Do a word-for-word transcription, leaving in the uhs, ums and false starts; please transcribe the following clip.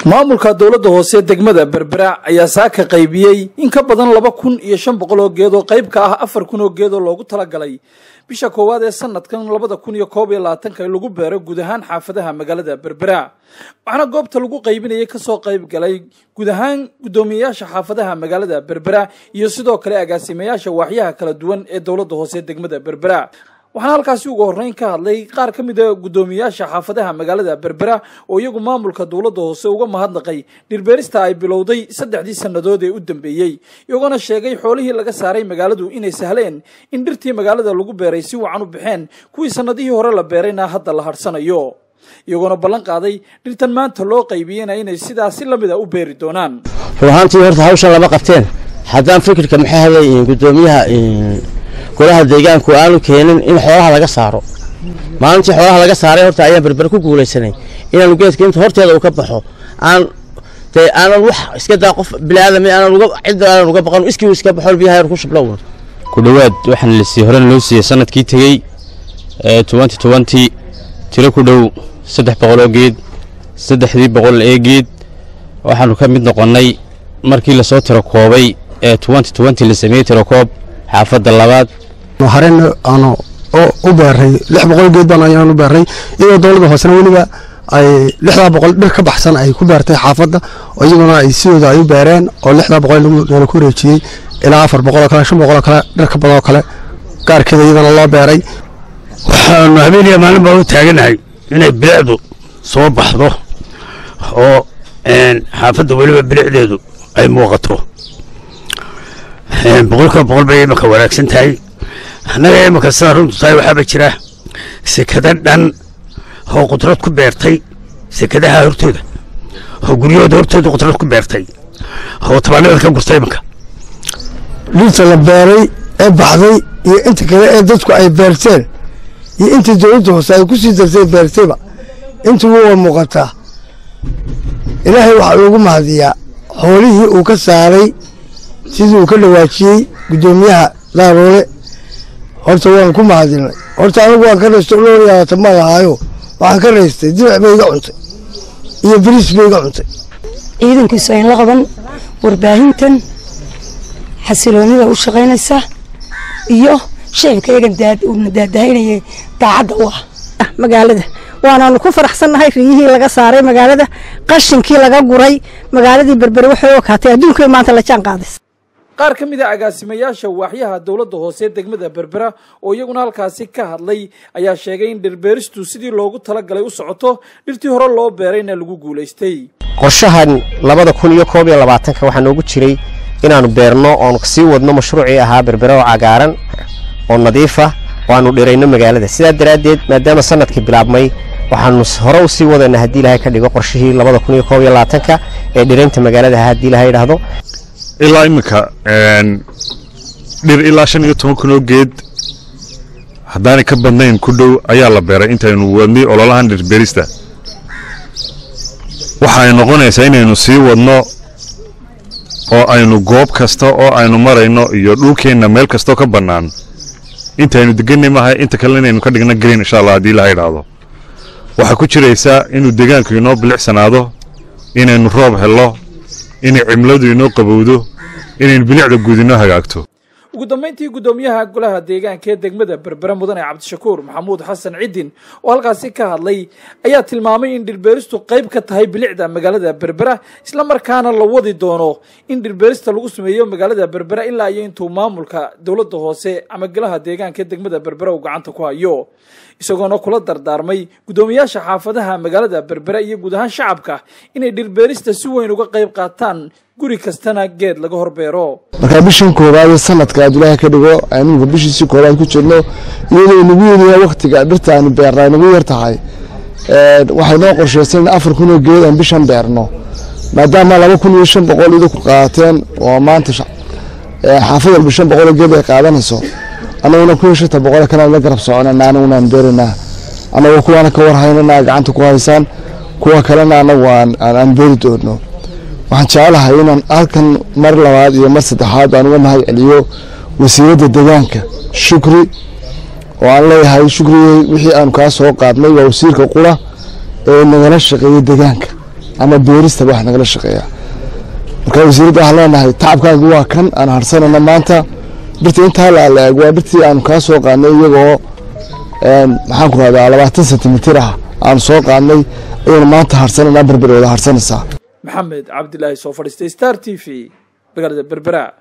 maamulka dawladda hoose degmada Berbera ayaa saaka qaybiyay in ka badan laba kun iyo shan boqol oo geed oo qayb ka ah afar kun oo geed oo loogu talagalay bisha koowaad ee sanadkan laba kun iyo koob iyo labaatan ka lagu beero guud ahaan xaafadaha magaalada Berbera. waxaana goobta lagu qaybinayay ka soo qayb galay guud ahaan gudoomiyayaasha xaafadaha magaalada Berbera iyo sidoo kale agaasimayaasha waaxyaha kala duwan ee dawladda hoose degmada Berbera. waxaan halkaasi ugu horeyn ka hadlay qaar ka mid ah gudoomiyayaasha xaafadaha magaalada Berbera oo iyagu maamulka dawladda hoose uga mahadnaqay dhirbeerista ay bilowday saddexdii sanadood ee u dambeeyay iyagoo sheegay xoolihii laga saaray magaaladu inay sahleen in dhirtii magaalada lagu beeray si wacan u bixeen kuwii sanadihii hore la beerayna hadda la harsanayo iyagoo ballan qaaday dhirtan maanta loo qaybiyay inay sidaas la mid ah u beeri doonaan. ruuxantii horta hawshan lama qabteen haddaan fikirka maxay haday gudoomiyaha golaha deegaanku aanu keenin in xoolaha laga saaro maalintii xoolaha laga saaray horta ayaan Berbera ku guuleysanay inaan geedka inta horteeda uu ka baxo aan tay aan wax iska daa qof bilaadami aan uga cid aan uga baqan iskii iska baxo biyaha yar ku shublow ku dhawaad waxaan la sii horan loo siiyay sanadkii tagay ee twenty twenty tiro ku dhow saddex boqol oo geed saddexdii boqol ee geed waxaanu ka mid noqonay markii la soo tiro koobay ee twenty twenty la sameeyay tiro koob xaafadda labaad waxaan aanu u beeray lix boqol geed baan ayaan u beeray iyadoo dawladda hoosena waliba ay lix boqol dhir ka baxsan ay ku beertay xaafadda oo iyaguna ay sidooda ay u beereen oo lix boqol lagu ku reejiyay ilaa afar boqol kale shan boqol kale dhir ka badan kale gaarkeeda iyadana loo beeray waxaan habeenaya maalin baa u taaganahay inay bilicdu soo baxdo oo een xaafadda waliba bilicdeedu ay muuqato boqolka boqol bay imaka wanaagsan tahay annaga imaka sida runtu tahay waxaaba jira sekada dhan oo qudrad ku beertay sekadaha hortooda oo guryahooda hortooda qudrad ku beertay oo tabaanada ka gurtay imaka dhirta la beeray ee baxday iyo inta kale ee dadku ay beerteen iyo inta dawladda hoose ay ku sii dartay beertayba inta wuu muuqataa ilaahay waxa ugu mahadiyaa xoolihii uu ka saaray sidii uu ka dhawaajiyay gudoomiyaha daaroole horta waan ku mahadinay horta anigu waan ka reestay looriyaa tamadahayo waxaan ka reestay dinac bay iga cuntay iyo bariis bay iga cuntay ciidankiisu ay la qaban warbaahintan xasiloonida u shaqaynaysa iyo shacabka iyaga daad uu nadaadaynayay daacadda u ah magaalada waanaanu ku faraxsanahay riyihii laga saaray magaalada qashinkii laga guray magaaladii Berbera waxay oo kaatay adduunka maanta la jaan qaaday qaar ka mid ah agaasimayaasha waaxyaha dawladda hoose degmada Berbera oo iyaguna halkaasi ka hadlay ayaa sheegay in dhirbeeristu sidii loogu talagalay u socoto dhirtii hore loo beerayna lagu guuleystay. qorshahan laba kun iyo koob iyo labaatan ka waxaa noogu jiray inaanu beerno oo sii wadno mashruucii ahaa Berbera oo cagaaran oo nadiif ah waanu dhirayno magaalada sidaa daraadeed maadaama sanadkii bilaabmay waxaanu hore u sii wadana hadii Ilaahay ka dhigo qorshihii laba kun iyo koob iyo labaatan ka ee dhiraynta magaalada hadii Ilaahay yiraahdo ilaa imika een dhir ilaa shan iyo toban kun oo geed hadaan ka badnayn ku dhow ayaa la beeray intaynu wadnay ololahan dhir beerista waxa ay noqonaysaa inaynu sii wadno oo aynu goob kasta oo aynu marayno iyo dhulkeena meel kasta ka banaan intaynu deganay maahay inta kale inaynu ka dhigna green insha Allah hadii Ilaahay yiraahdo waxa ku jiraysa inuu deegaanku inoo bilicsanaado inaynu roob helo inay cimiladu inoo qabowdo inaynu bilicda guud inoo hagaagto. ugu dambeyntii gudoomiyaha golaha deegaanka ee degmada Berbera mudane Cabdishakur Maxamuud Xasan Cidiin oo halkaasi ka hadlay ayaa tilmaamay in dhirbeeristu qayb ka tahay bilicda magaalada Berbera isla markaana la wadi doono in dhirbeerista lagu sameeyo magaalada Berbera ilaa iyo intuu maamulka dawladda hoose ama golaha deegaanka ee degmada Berbera uu gacanta ku hayo isagoona kula dardaarmay gudoomiyaasha xaafadaha magaalada Berbera iyo guud ahaan shacabka inay dhirbeerista si weyn uga qayb qaataan guri kastana geed laga horbeero marka bishan koobaad sanadka Ilaahay ka dhigo aanu bishiisii koobaad ku jirno iyadoo nagu yeelay waqtiga dhirta aan beernay nagu yar tahay ee waxay noo qorsheysan afar kun oo geed aan bishan beerno maadaama laba kun iyo shan boqol idu ku qaateen oo maanta xaafadda bishan boqol geed ay qaadanayso anaguna ku yeeshata boqol kale la garab soconana anaguna aan beerina anagu kuwana ka war haynana gacanta ku haysan kuwa kalena anagu aan aan beeri doono waxaan jecelahay inaan halkan mar labaad iyo mar saddexaad aan uga mahad celiyo wasiirada deegaanka shukri oo aan leeyahay shukri wixii aan ka soo qaadnay waa wasiirka qura ee nagala shaqeeyay deegaanka ama beerista wax nagala shaqeeya marka wasiirada waxaan leenahay tacabkaagu waa kan aan harsanayna maanta dhirta intaa la aleeg waa dhirtii aan kaa soo qaadnay iyagoo maxaan ku rahdaa labaatan sentimitir ah aan soo qaadnay ayaynu maanta harsanayna berberooda harsanaysaa maxamed cabdilaahi soo fadhiistay star t v magaalada berbera.